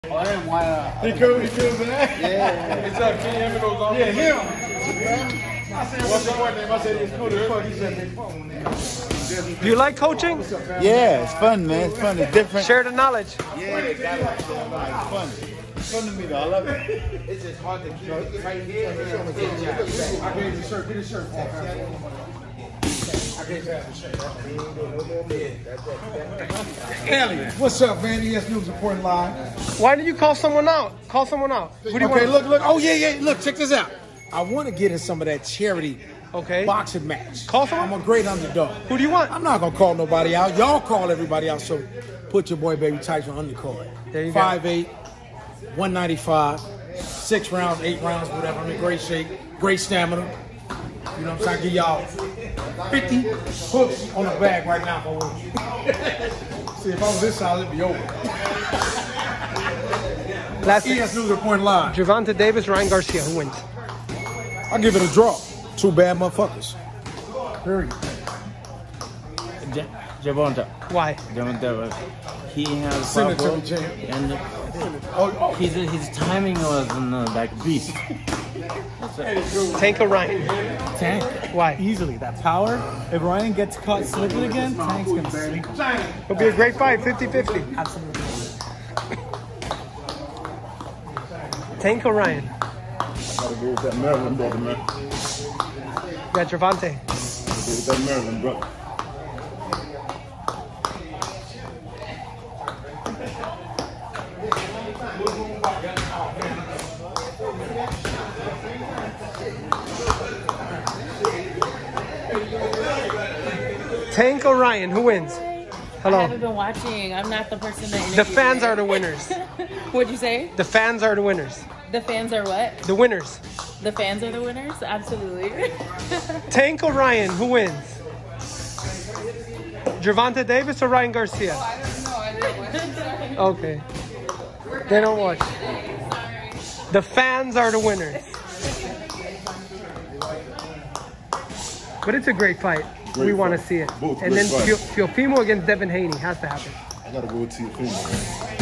He cool, man. Yeah. It's up, him and those on. Yeah, him. What's your boy name? I said he's cool as fuck. He said big phone. Do you like coaching? Yeah, it's fun, man. It's fun. It's different. Share the knowledge. Yeah, it's fun. It's fun to me, though. I love it. It's just hard to keep it right here. I gave the shirt. Get the shirt. Elliot, what's up, man? ES News reporting live. Why did you call someone out? Call someone out. Who do you want? Look. Oh, yeah. Look, check this out. I want to get in some of that charity boxing match. Call someone? I'm a great underdog. Who do you want? I'm not going to call nobody out. Y'all call everybody out, so put your boy Baby Tyson on the card. There you 5'8", 195, 6 rounds, 8 rounds, whatever. I'm in great shape, great stamina. You know what I'm saying? I give y'all 50 hooks on the bag right now for one. See, if I was this solid, it'd be over. Last ES News reporting live. Gervonta Davis, Ryan Garcia. Who wins? I'll give it a draw. Two bad motherfuckers. Period. Gervonta. Why? Gervonta, he has Send it to power, me, Jim. and his timing was like beast. Tank or Ryan? Tank. Why? Easily. That power. If Ryan gets caught slipping again, Tank's going to sink. It'll be a great fight, 50-50. Absolutely. Tank or Ryan? Gotta go with that Maryland brother, man. Yeah, Gervonta. Go with that Maryland brother. Tank or Ryan? Who wins? Hello. I haven't been watching. I'm not the person that The fans are the winners. What'd you say? The fans are the winners. The fans are what? The winners. The fans are the winners? Absolutely. Tank or Ryan? Who wins? Gervonta Davis or Ryan Garcia? I don't know. Okay. They don't watch. The fans are the winners. But it's a great fight. We want to see it. Both and then great fights. Teofimo against Devin Haney has to happen. I gotta go with Teofimo, man.